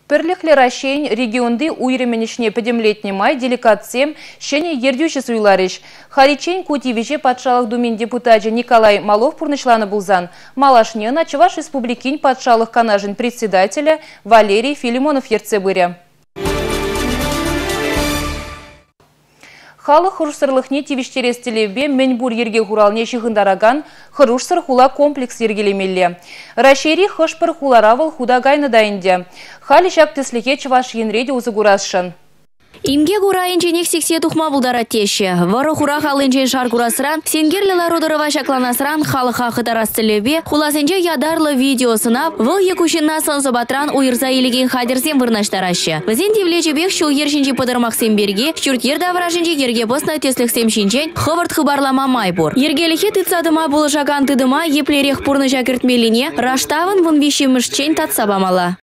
Пірліхлі рашейн регионды уйременешне педемлетне май деликатсем шене ердючі суйларыш. Харичейн кутивиже патшалық думен депутаты Николай Малов пурнышланы булзан. Малашнена Чуваш республикин патшалық канажын председателя Валерий Филимонов ерцебыря. Халық хұрушсырлықне тивиштерестелебе Менбур ерге хуралне шығындараган хұрушсыр хула комплекс ергелемелі. Рашери хышпыр хуларавыл худагайны дайынде. Халі шак тесліке Чуваш енреде узыгурасшын. Имге гурайынченек сексия тухма булдара теші. Вары хура халынчен шаргурасыран, сенгерлі родырыва шакланасыран халыха хытарастылебе, хуласынче ядарлы видеосына выл екушинна сансыбатран уйырза илеген хадерсен вырнаштарашы. Візен тевлечебек шул ершінче пыдырмақсен берге, шүрт ердавражынче ерге босна тесліксем шинчен хывырт хыбарлама майбур. Ергеліхе тыцадыма булышаган тыдыма еплерех пурны жакертмеліне раштавын вын вишемішчен татсабамала.